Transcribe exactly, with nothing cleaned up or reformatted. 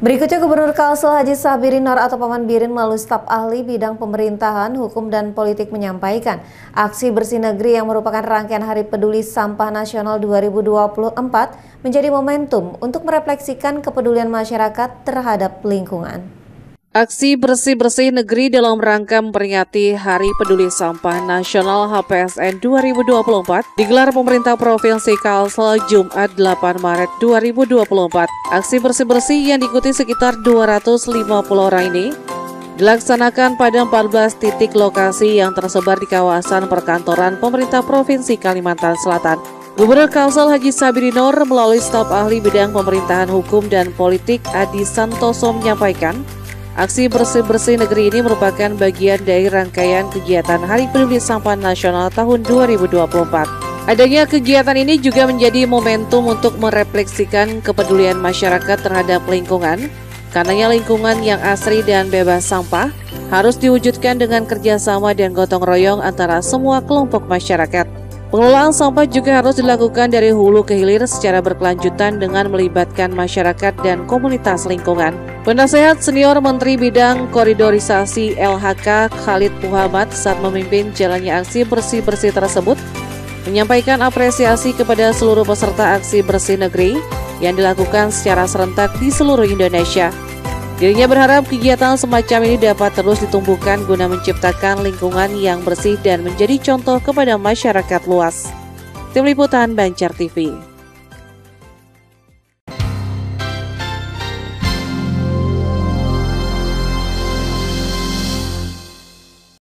Berikutnya Gubernur Kalsel Haji Sabiri Nur atau Paman Birin melalui staf ahli bidang pemerintahan, hukum dan politik menyampaikan aksi bersih negeri yang merupakan rangkaian Hari Peduli Sampah Nasional dua ribu dua puluh empat menjadi momentum untuk merefleksikan kepedulian masyarakat terhadap lingkungan. Aksi bersih-bersih negeri dalam rangka memperingati Hari Peduli Sampah Nasional H P S N dua ribu dua puluh empat digelar pemerintah Provinsi Kalsel Jumat delapan Maret dua ribu dua puluh empat. Aksi bersih-bersih yang diikuti sekitar dua ratus lima puluh orang ini dilaksanakan pada empat belas titik lokasi yang tersebar di kawasan perkantoran pemerintah Provinsi Kalimantan Selatan. Gubernur Kalsel Haji Sabiri Nur melalui staf ahli bidang pemerintahan, hukum dan politik Adi Santoso menyampaikan, aksi bersih-bersih negeri ini merupakan bagian dari rangkaian kegiatan Hari Peduli Sampah Nasional tahun dua ribu dua puluh empat. Adanya kegiatan ini juga menjadi momentum untuk merefleksikan kepedulian masyarakat terhadap lingkungan. Karenanya lingkungan yang asri dan bebas sampah harus diwujudkan dengan kerjasama dan gotong royong antara semua kelompok masyarakat. Pengelolaan sampah juga harus dilakukan dari hulu ke hilir secara berkelanjutan dengan melibatkan masyarakat dan komunitas lingkungan. Penasehat Senior Menteri Bidang Koridorisasi L H K Khalid Muhammad saat memimpin jalannya aksi bersih-bersih tersebut menyampaikan apresiasi kepada seluruh peserta aksi bersih negeri yang dilakukan secara serentak di seluruh Indonesia. Dirinya berharap kegiatan semacam ini dapat terus ditumbuhkan guna menciptakan lingkungan yang bersih dan menjadi contoh kepada masyarakat luas. Tim Liputan Banjar T V.